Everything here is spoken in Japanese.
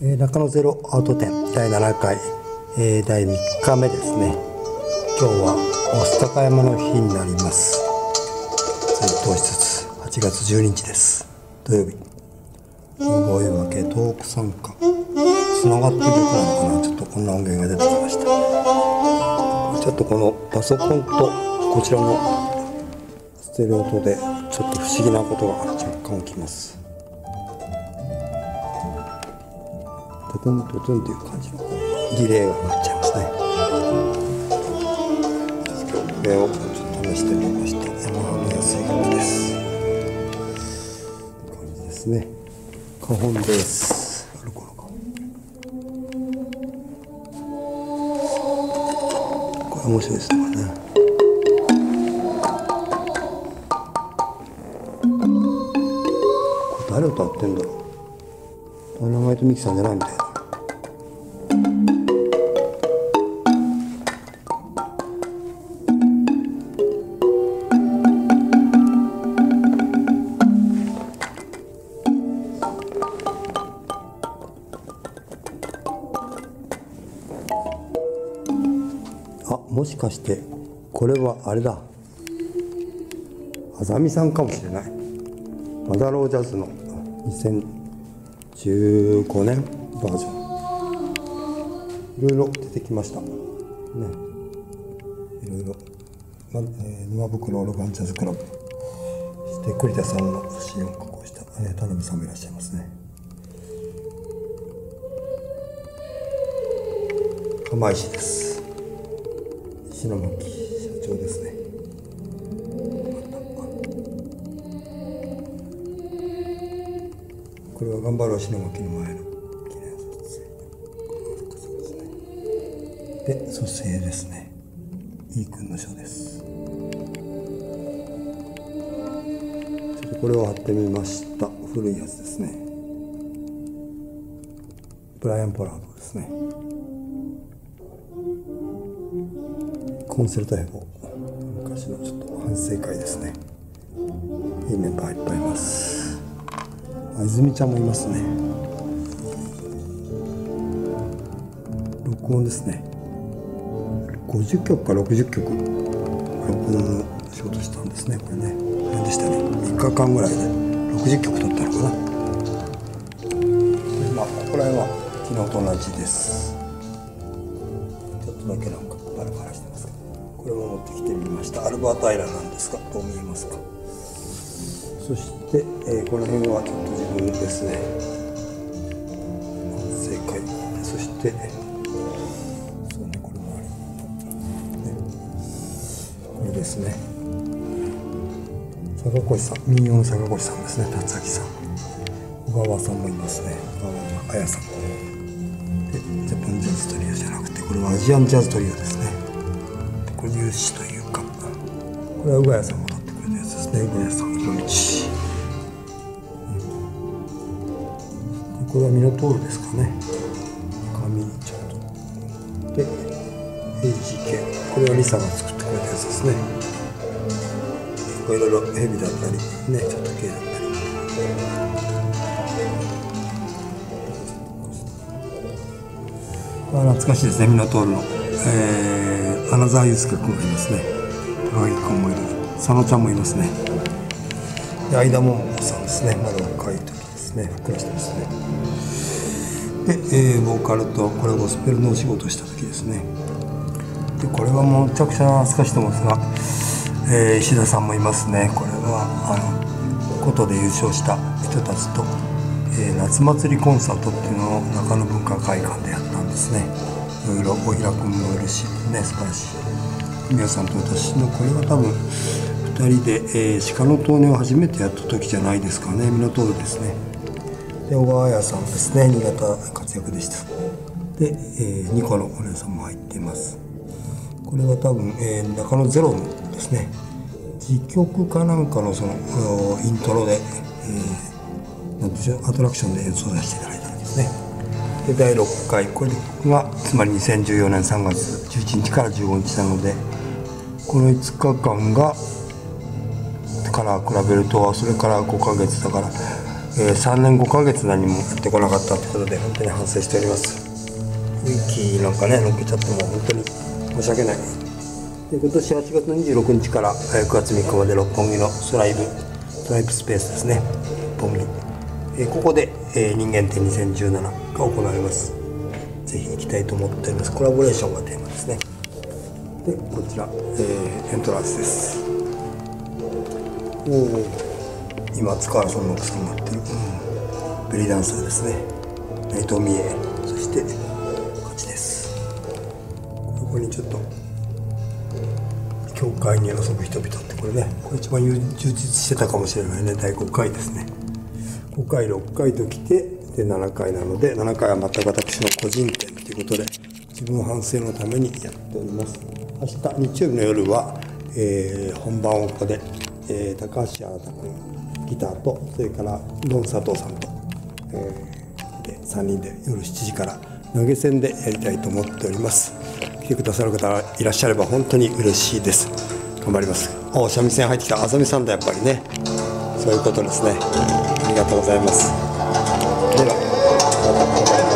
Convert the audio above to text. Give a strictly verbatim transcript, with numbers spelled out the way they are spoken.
えー、中野ゼロアウト展だいななかい、えー、だいみっかめですね。今日は御巣鷹山の日になります。それとしつつはちがつじゅうににちです。土曜日。ごいうわけトーク参加つながっている曲なのかな。ちょっとこんな音源が出てきました。ちょっとこのパソコンとこちらのステレオ音でちょっと不思議なことが若干起きます。トトントトンという感じのディレイがかかっちゃいますね。これをちょっと試してみました。ヤマハの安い楽器です。こういう感じですね。花本ベースあるこのか。これ面白いですからね。これ誰歌ってんだろう。ダイナマイトミキさんじゃないみたいな。あ、もしかしてこれはあれだ、あざみさんかもしれない。マダロージャズのにせんじゅうごねんバージョン、いろいろ出てきましたね。いろいろ、まえー、沼袋オルガンジャズクラブ、そして栗田さんの詩を加工した、えー、田辺さんもいらっしゃいますね。釜石です。石巻社長ですね。これは頑張る石巻の前の記念撮影で、蘇生ですね。いい君の書です。ちょっとこれを貼ってみました。古いやつですね。ブライアン・ポラードですね。コンセルトエボ、昔のちょっと反省会ですね。いいメンバーいっぱいいます。あ、泉ちゃんもいますね。録音ですね。ごじゅっきょくかろくじゅっきょく録音の仕事したんですね。これね、大変でしたね。みっかかんぐらいでろくじゅっきょく撮ったのかな。で、まあここら辺は昨日と同じです。ちょっとだけなんかバラバラしてますけど、これも持ってきてみました。アルバート・アイラなんですが、どう見えますか。そして、えー、この辺はちょっと自分ですね。正解。そして、そうね、これもあり、ね、これですね。坂越さん、民謡の坂越さんですね。達明さん、小川さんもいますね。小川彩さん。で、ジャパンジャズトリオじゃなくて、これはアジアンジャズトリオですね。これ有志というか、これは宇賀谷さんも歌ってくれたやつですね。宇賀谷さん、色道。これはミノトールですかね。紙ちょっとで エイジーケー、 これはリサが作ってくれたやつですね。いろいろヘビだったりね、ちょっと系だったり、あ、懐かしいですね。ミノトールの、えー、穴澤祐介君がいますね。高木君もいる。佐野ちゃんもいますね。で、相田桃子さんですね。まだ若い時ですね。ふっくらしてますね。で、えー、ボーカルと、これゴスペルのお仕事をした時ですね。で、これはもうめちゃくちゃ懐かしいと思うんですが、えー、石田さんもいますね。これはあの琴で優勝した人たちと、えー、夏祭りコンサートっていうのを中野文化会館でやったんですね。いろいろ大平君もいるしね、素晴らしい。皆さんと私の、これは多分ふたりで、えー、鹿の遠音を初めてやった時じゃないですかね。ミノトールですね。で、小川彩さんですね。新潟活躍でした。で、えー、ニコのお姉さんも入っています。これは多分、えー、中野ゼロのですね、戯曲かなんかのそのイントロで、えー、なんでしょう、アトラクションで演奏させていただいたんですね。で、だいろっかい、これがつまりにせんじゅうよねんさんがつじゅういちにちからじゅうごにちなので、このいつかかんがから比べると、それからごかげつだからえー、さんねんごかげつ何もやってこなかったってことで本当に反省しております。ウィキなんかね乗っけちゃっても本当に申し訳ない。で今年はちがつのにじゅうろくにちからくがつみっかまで六本木のストライブストライプスペースですね、六本木、えー、ここで、えー、人間展にせんじゅうななが行われます。ぜひ行きたいと思っております。コラボレーションがテーマですね。でこちら、えー、エントランスです。おお、今塚原さんの奥さんになってる、うん、ベリーダンサーですね。内藤美恵、そしてこっちです。ここにちょっと教会に遊ぶ人々ってこれね、これ一番充実してたかもしれないね。だいごかいですね。ごかいろっかいと来てでななかいなので、ななかいは全く私の個人展ということで自分反省のためにやっております。明日日曜日の夜は、えー、本番をここで、えー、高橋新君ギターと、それからドン佐藤さんと、えー、でさんにんで夜しちじから投げ銭でやりたいと思っております。来てくださる方がいらっしゃれば本当に嬉しいです。頑張ります。お、三味線入ってきた。あさみさんだ、やっぱりね。そういうことですね。ありがとうございます。ではまた。